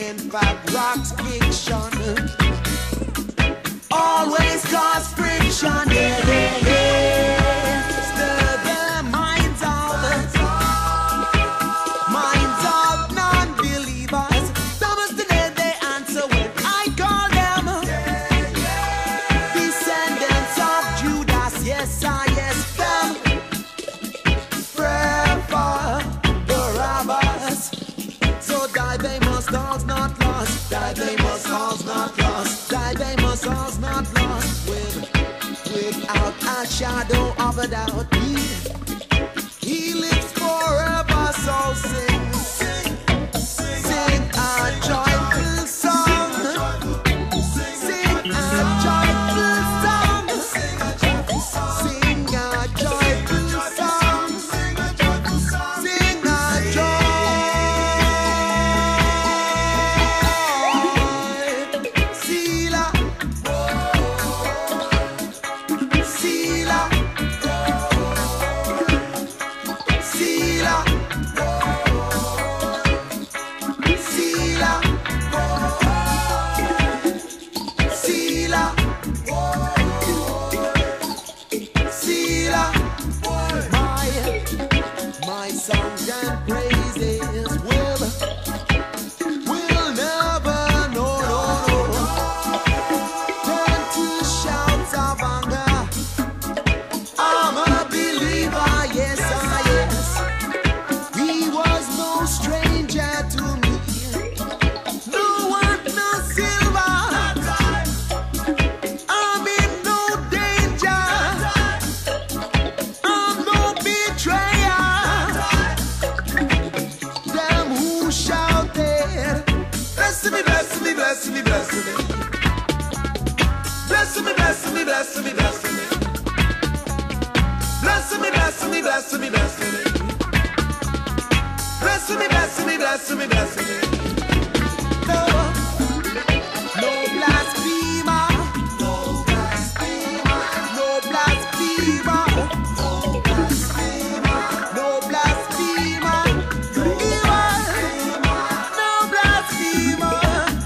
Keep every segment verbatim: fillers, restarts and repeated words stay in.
In fact, rock's fiction always cause friction. Yeah, yeah, yeah. Stir the minds of minds of non-believers. Thomas today they answer when I call them descendants of Judas. Yes, I yes them. Prayer for Barabbas. So die they must, all's not lost. Die they must, all's not lost. Die they must, all's not lost. With, without a shadow of a doubt, he, he lives forever. So sing, sing, sing a joyful song. Sing a joyful song. Sing a joyful song. Sing a joyful song. Sing a joy. Sila, Sila, Sila, Sila, Sila, Sila. My, my songs and praises will, will never, no, no, no, turn to shouts of anger. I'm a believer, yes, I yes. He was no stranger to me. No one, no silver. I'm in no danger. I'm no betrayer. Them who shouted, bless me, bless me, bless me, bless me. Bless me, bless me, bless me, bless me. Bless me, bless me, bless me, bless me. Bless me, bless me, bless me, bless me. No, no blasphemer. No blasphemer. No blasphemer. No blasphemer. No blasphemer. No blasphemer.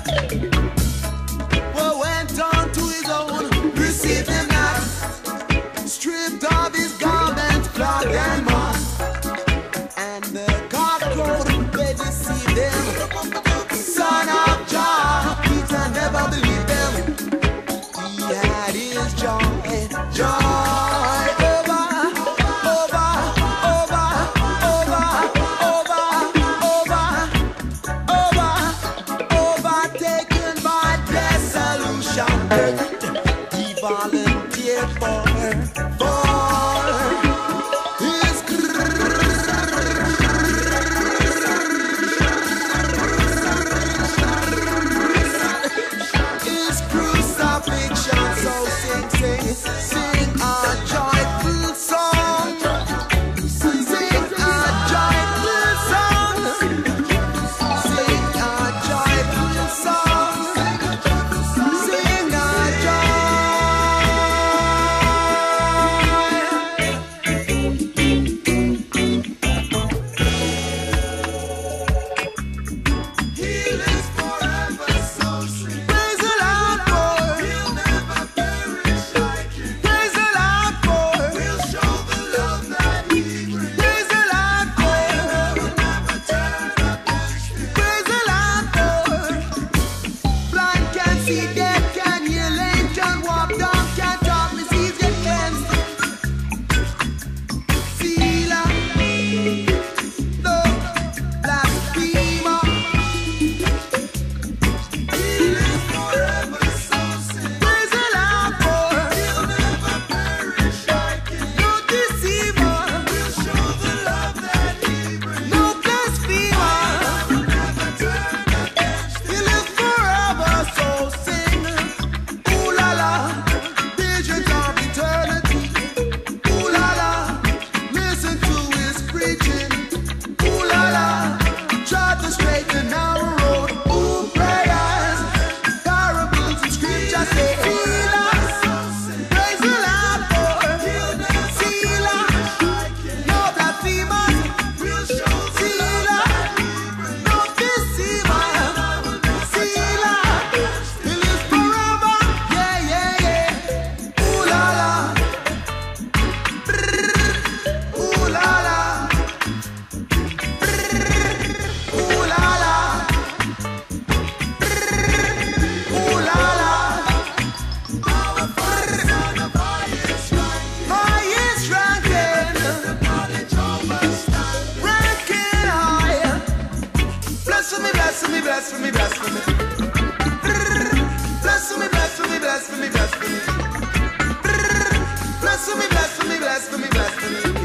Well, went on to his own, received him not, stripped of his garment, flogged and mocked. And the God crowd, they deceived him. Son of Jah, Peter never believed them. He had his joy, joy over, over, over, over, over, over, over, overtaken by dissolution. He volunteered for, for his his crucifixion. So sing, sing, sing a joyful song. Sing a joyful song. Sing a joyful song. Sing a joy. Blasphemy, blasphemy, blasphemy, blasphemy. Blasphemy, blasphemy, blasphemy, blasphemy. Blasphemy, blasphemy, blasphemy, blasphemy.